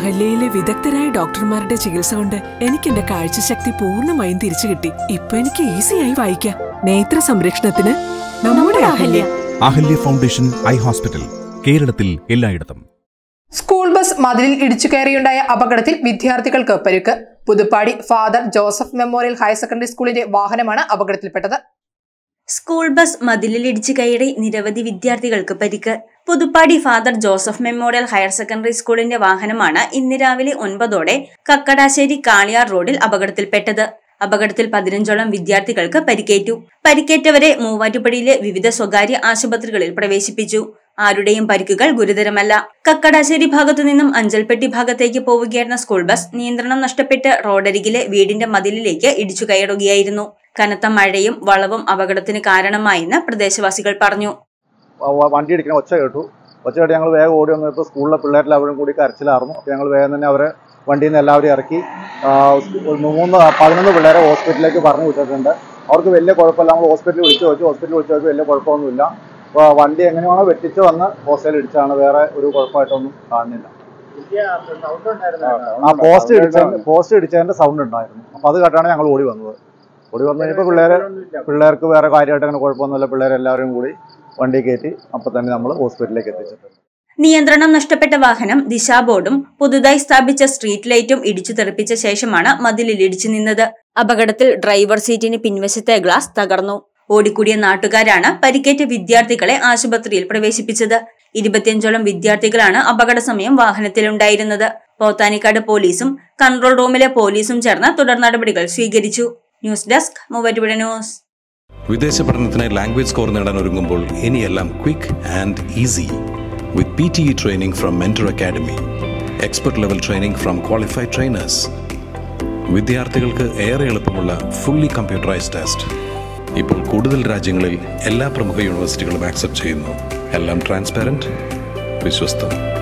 അഹല്യയിലെ വിദഗ്ധരായ ഡോക്ടർമാരുടെ ചികിത്സ കൊണ്ട് എനിക്ക് എന്റെ കാഴ്ചശക്തി പൂർണ്ണമായും തിരിച്ചു കിട്ടി. ഇപ്പൊ എനിക്ക് ഈസിയായി വായിക്കാം. നേത്ര സംരക്ഷണത്തിന് നമ്മുടെ Ahalya. Ahalya foundation eye hospital, കേരളത്തിൽ എല്ലായിടത്തും. സ്കൂൾ ബസ് മതിലിൽ ഇടിച്ചു കയറിയുണ്ടായ അപകടത്തിൽ വിദ്യാർത്ഥികൾക്ക് പരിക്ക്. Puthuppadi father Joseph memorial higher secondary സ്കൂളിന്റെ വാഹനമാണ് അപകടത്തിൽപ്പെട്ടത്. സ്കൂൾ ബസ് മതിലിൽ ഇടിച്ചു കയറി നിരവധി വിദ്യാർത്ഥികൾക്ക് പരിക്ക്. Puthuppadi father Joseph memorial higher secondary സ്കൂളിന്റെ വാഹനമാണ് ഇന്ന് രാവിലെ 9 കക്കടാശ്ശേരി കാളിയാർ റോഡിൽ അപകടത്തിൽപ്പെട്ടത്. അപകടത്തിൽ 15ഓളം വിദ്യാർത്ഥികൾക്ക് പരിക്കേറ്റു. പരിക്കേറ്റവരെ മൂവാറ്റുപുഴയിലെ വിവിധ സ്വകാര്യ ആശുപത്രികളിൽ പ്രവേശിപ്പിച്ചു. ആരുടെയും പരിക്കുകൾ ഗുരുതരമല്ല. കക്കടാശ്ശേരി ഭാഗത്തു നിന്നും അഞ്ചൽപ്പെട്ടി ഭാഗത്തേക്ക് പോവുകയായിരുന്ന സ്കൂൾ ബസ് നിയന്ത്രണം നഷ്ടപ്പെട്ട് റോഡരികിലെ വീടിന്റെ മതിലിലേക്ക് ഇടിച്ചു കയറുകയായിരുന്നു. കനത്ത മഴയും വളവും അപകടത്തിന് കാരണമായെന്ന് പ്രദേശവാസികൾ പറഞ്ഞു. വണ്ടി ഇടിക്കുന്ന ഒച്ച കേട്ടു. ഞങ്ങൾ വേഗം ഓടി വന്നപ്പോൾ സ്കൂളിലെ പിള്ളേരെല്ലാവരും കൂടി കരച്ചിലായിരുന്നു. അപ്പോൾ ഞങ്ങൾ വേഗം തന്നെ അവരെ വണ്ടിയിൽ നിന്ന് എല്ലാവരും ഇറക്കി 11 പിള്ളേരെ ഹോസ്പിറ്റലിലേക്ക് പറഞ്ഞു വിട്ടിട്ടുണ്ട്. അവർക്ക് വലിയ കുഴപ്പമില്ല. നമ്മൾ ഹോസ്പിറ്റലിൽ വിളിച്ചു നോക്കി വലിയ കുഴപ്പമൊന്നുമില്ല. അപ്പോൾ വണ്ടി എങ്ങനെയാണോ വെട്ടിച്ച് വന്ന് ഹോസ്റ്റലിൽ ഇടിച്ചാണ്. വേറെ ഒരു കുഴപ്പമായിട്ടൊന്നും കാണുന്നില്ല. പോസ്റ്റ് ഇടിച്ചതിന്റെ സൗണ്ട് ഉണ്ടായിരുന്നു. അപ്പോൾ അത് കേട്ടാണ് ഞങ്ങൾ ഓടി വന്നത്. ഓടി വന്നു കഴിഞ്ഞപ്പോൾ പിള്ളേർക്ക് വേറെ കാര്യമായിട്ട് അങ്ങനെ കുഴപ്പമൊന്നുമില്ല. പിള്ളേരെല്ലാവരും കൂടി വണ്ടി കയറ്റി അപ്പോൾ തന്നെ നമ്മൾ ഹോസ്പിറ്റലിലേക്ക് എത്തിച്ചിട്ടുണ്ട്. നിയന്ത്രണം നഷ്ടപ്പെട്ട വാഹനം ദിശാബോർഡും പുതുതായി സ്ഥാപിച്ച സ്ട്രീറ്റ് ലൈറ്റും ഇടിച്ചു തെറിപ്പിച്ച ശേഷമാണ് മതിലിൽ ഇടിച്ചു നിന്നത്. അപകടത്തിൽ ഡ്രൈവർ സീറ്റിന് പിൻവശത്തെ ഗ്ലാസ് തകർന്നു. ഓടിക്കൂടിയ നാട്ടുകാരാണ് പരിക്കേറ്റ വിദ്യാർത്ഥികളെ ആശുപത്രിയിൽ പ്രവേശിപ്പിച്ചത്. 25ഓളം വിദ്യാർത്ഥികളാണ് അപകട സമയം വാഹനത്തിലുണ്ടായിരുന്നത്. പോത്താനിക്കാട് പോലീസും കൺട്രോൾ റൂമിലെ പോലീസും ചേർന്ന് തുടർ നടപടികൾ സ്വീകരിച്ചു. News desk Muvattupuzha news. വിദേശ പഠനത്തിന് ലാംഗ്വേജ് സ്കോർ നേടാൻ ഒരുങ്ങുമ്പോൾ ഇനിയെല്ലാം quick and easy with PTE training from Mentor Academy, expert level training from qualified trainers. വിദ്യാർത്ഥികൾക്ക് ഏറെ എളുപ്പമുള്ള ഫുള്ളി കമ്പ്യൂട്ടറൈസ്ഡ് ടെസ്റ്റ് ഇപ്പോൾ കൂടുതൽ രാജ്യങ്ങളിൽ എല്ലാ പ്രമുഖ യൂണിവേഴ്സിറ്റികളും ആക്സെപ്റ്റ് ചെയ്യുന്നു. എല്ലാം ട്രാൻസ്പെറന്റ്, വിശ്വസ്തം.